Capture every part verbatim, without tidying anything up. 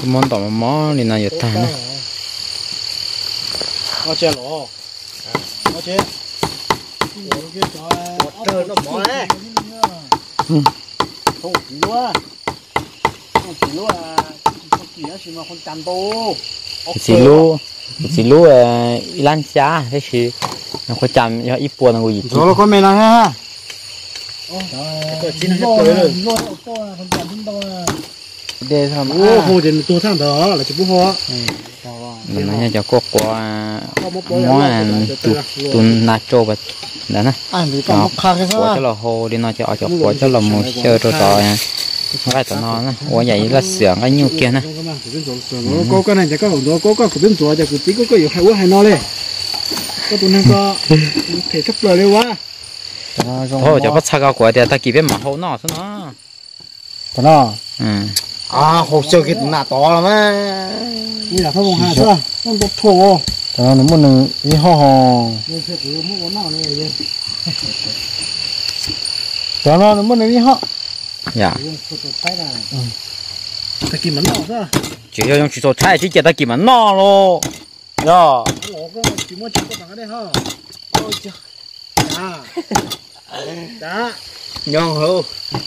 cái món tỏi mó thì nào giờ ta nữa nó chơi lỗ nó chơi trời nó mỏ đấy không chỉ lúa không chỉ lúa không chỉ là mà con chăn tô chỉ lúa chỉ lúa lan xa thế chứ nó có chăm nó ít buồn nó gì rồi nó có mày nào ha để làm ô hồ thì tôi thằng đó là chỉ bút hoa mình nói cho cô qua món tụt tụt nacho vậy đó nè nó của cho là hồ đi nó cho cho của cho là một chơi rồi rồi cái tụi nó nè của vậy là sưởng cái nhiêu kia nè có cái này chỉ có hồng đó có có của bên chùa chỉ có tí có có nhiều hai quá hai no lên có tụi nó có thể chấp lời đi quá thôi cho bắt sao cao của thì ta kịp bên mà hồ nó sao nó tụi nó ừ à hồ sơ cái nà to lắm á như là không hà sao nó bốc thô tụi nó muốn nâng đi ho ho tụi nó muốn nâng đi ho dạ ta kìm mắm nọ sao chỉ cho用去做菜去给他给们闹咯呀我个chỉ muốn chỉ có bằng cái đây ha ôi trời đã đã nhon hữu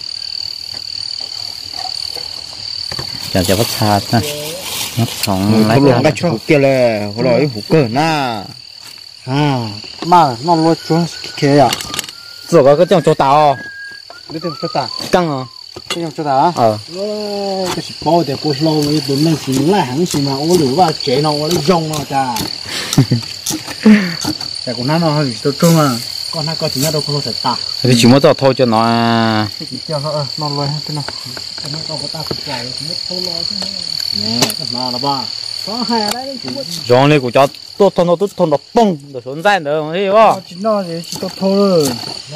chả chả bắt xa nè nó sống lấy cái cho kia là hồi đó hủ cờ na à mà nó lo cho kia à rồi có cái trong chỗ tàu cái trong chỗ tàu căng à cái trong chỗ tàu ờ cái gì bao để cô lâu mấy tụi mình xin lại hàng xin mà ô lửa và chế nó nó rong nó cha cái con nó hơi tôi trung à con nó có chỉ nó đâu có thể ta thì chỉ muốn cho thôi cho nó cho nó nó lôi cái nó nó có bắt ta phải chạy mất thôi lo chứ nè nó là ba có hai đấy rồi này của cho tốt thôn nó tốt thôn nó bông để xuống dây nữa thấy không chỉ nó thì chỉ tốt thôi rồi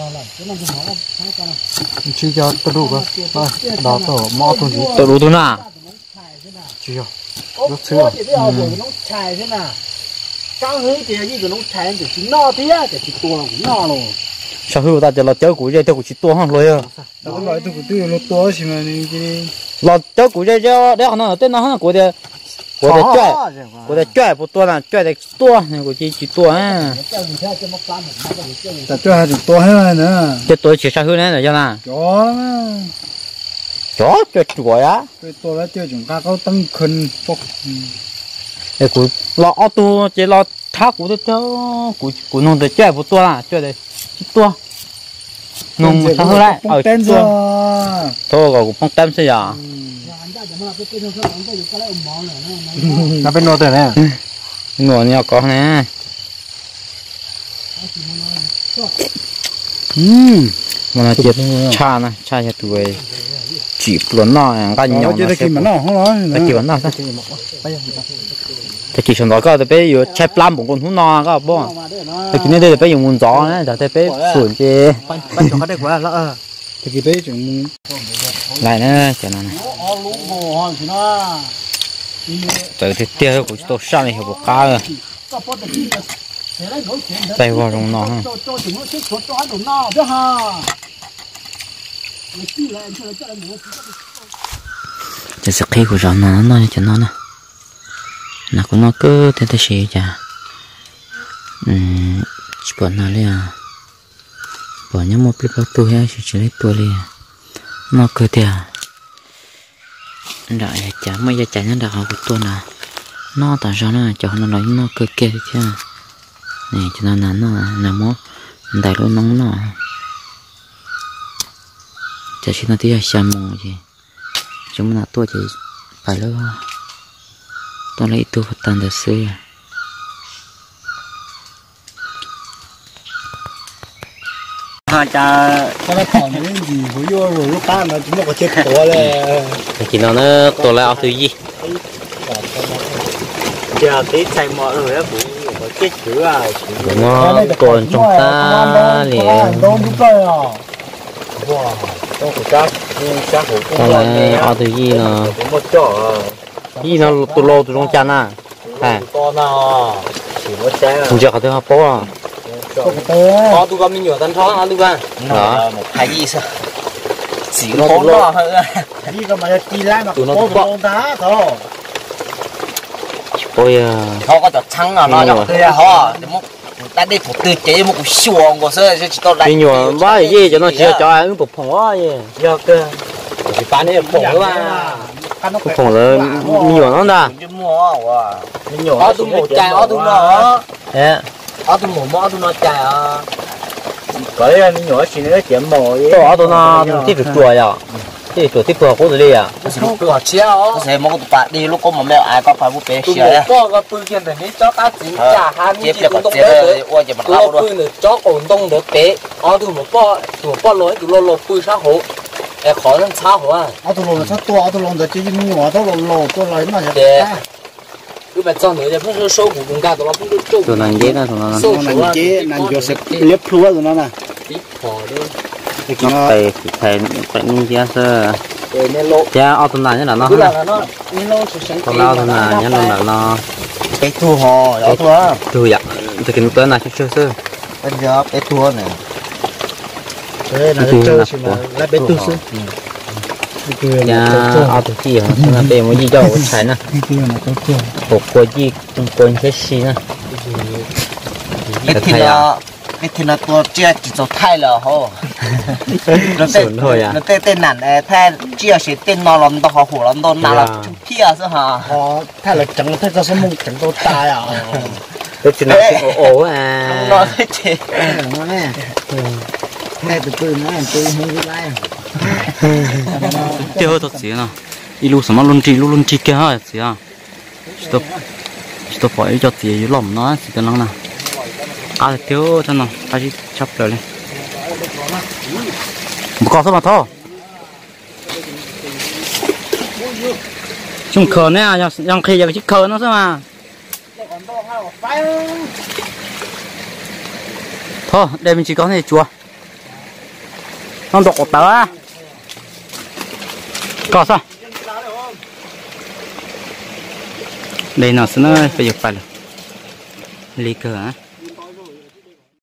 chỉ cho tôi đủ cơ đó tổ mò tôi gì tôi đủ tôi nào chỉ cho nó chưa sáng hơi thì như cái nó chảy thì chỉ no thế thì chỉ to là cũng no rồi sao hư ta cho nó chơi củ dây cho củ chỉ to hơn rồi à đó nói tôi cũng tôi nó to xí mà cái nó chơi củ dây cho để nó tên nó hơn của để của để chơi của để chơi不多了chơi để多那个只只多啊 ta chơi hay to hết rồi nữa chơi tôi chỉ sao hư này rồi cho nào chó chó chơi chùa á tôi to là chơi chúng ta có tăng khẩn phục cái củ lọ tu chỉ lọ thác củ để cho củ củ nông để chơi不多了chơi để chỉ多nông sao hư lại ở chùa thôi còn cũng tem xây à nó bên nô này nô nhỏ có nè ừm mà nó chết cha nè cha chết tuổi chỉ lớn nó cái nhỏ nó chỉ nó không nói nó chỉ lớn nó sao thì chỉ xong đó có thể bây giờ chạy plan một con thú nó có bao thì cái này đây là bây giờ muốn gió này để bây sủi chứ bắt cho cái đấy quá lỡ thì cái đấy chúng lại nữa cho nó này từ thì tiêu của tôi sang này một cá rồi tay vào trong nó ha chỉ sẽ khi của nó nó nói cho nó nè nó cũng nó cứ thế thế gì chả um chỉ bỏ nó liền bỏ nhớ một cái bao tu hay chỉ lấy tu liền nó cứ thế rồi chả mấy giờ chả nó đặt học của tôi nè nó tại sao nó cho nó nói nó cứ kia chứ này cho nó là nó nằm đại luôn nóng nó chả chỉ nó tí là xa mù gì chúng là tôi chỉ phải lo tôi lấy tôi phát tan được xưa ha cha cái nó còn những gì với vô rồi lúc ta nó chúng nó có chết to lên thì nó nó to là thứ gì giờ tí xài mỡ rồi á cũng có chết chữ à nó còn trong ta liền đông lúc đây à wow đông của cha cha của con là ở thứ gì nó gì nó tụt lô tụt trong chân à à to nào chỉ có xe chúng ta có thể học bao à có tu cầm mình nhiều tân thó tu cầm đó một hai gì sao chỉ nó tụt lô đi cái mà đi lại mà tụt lô đá thôi tôi họ có cho trắng à nó cho tươi họ để một ta đi phụ tươi chế một cục xuồng của sơ chỉ tôi đi nhỏ ba gì cho nó chỉ cho ai cũng phồng quá gì do cơ thì bán này phồng mà phồng là nhỏ nó đã mua à nhỏ ở tôi một chai ở tôi nó thế ở tôi một mỏ tôi nó chai à cái này nhỏ chỉ nó chém mỏ tôi ở tôi nó tiếp được chùa à tiếp được tiếp bữa cố rồi đi à lúc cửa chéo sẽ một cái bạn đi lúc có một mẹ ai có phải một bé xíu à có cái bự kiện này cho ta chỉ trả hai tiếp được cái chế ôi chỉ một lâu bự nữa cho ổn đông được bé ở tôi một bao một bao lối tôi lo lo bự sao hổ em khó nên sao hổ à ở tôi lồng sao to ở tôi lồng được chỉ nhỏ tôi lồng lồng tôi lấy mà để cứ phải cho nữa để không số của chúng ta tụi nó không được trâu tụi này dễ đó tụi nó số này chế này vô sẽ liếp lúa rồi nó nè tí phò đi nó phải phải phải như thế sơ cha ở tụi này như là nó tụi nào tụi này như là nó cái thua họ đó thua từ vậy từ cái tới này sơ sơ bây giờ cái thua này đây là chơi mà là bé tu sư nhà ở tụi chị hả là bé mới đi đâu phải nè một cô gì cũng quên cái gì nè cái thì nó cái thì nóตัวเจี๊ยจิตไทยแล้วโหnó tên nó tên tên nản thayเจี๊ยสิเต้นนอนลำตัวหัวหัวลำตัวน่ารักเที่ยซะฮะ họ thay là chẳng thay cho số mông chẳng tôi tai à cái chuyện này ổ à nó thế chị nó nè thay từ từ nó làm từ không có lai chơi hơi tốt xíu nè ilu什么论trị论trị kia hả xíu à stop stop phải cho xíu lỏng nó xíu cho nó nè à thiếu cho nó ta chỉ chấp rồi lên một con số mà thôi chung khờ nè yang khi giờ chiếc khờ nó sao mà thôi đây mình chỉ có này chùa nó độc của tớ á có sao đây nó sẽ nó phải dục phải ly cờ á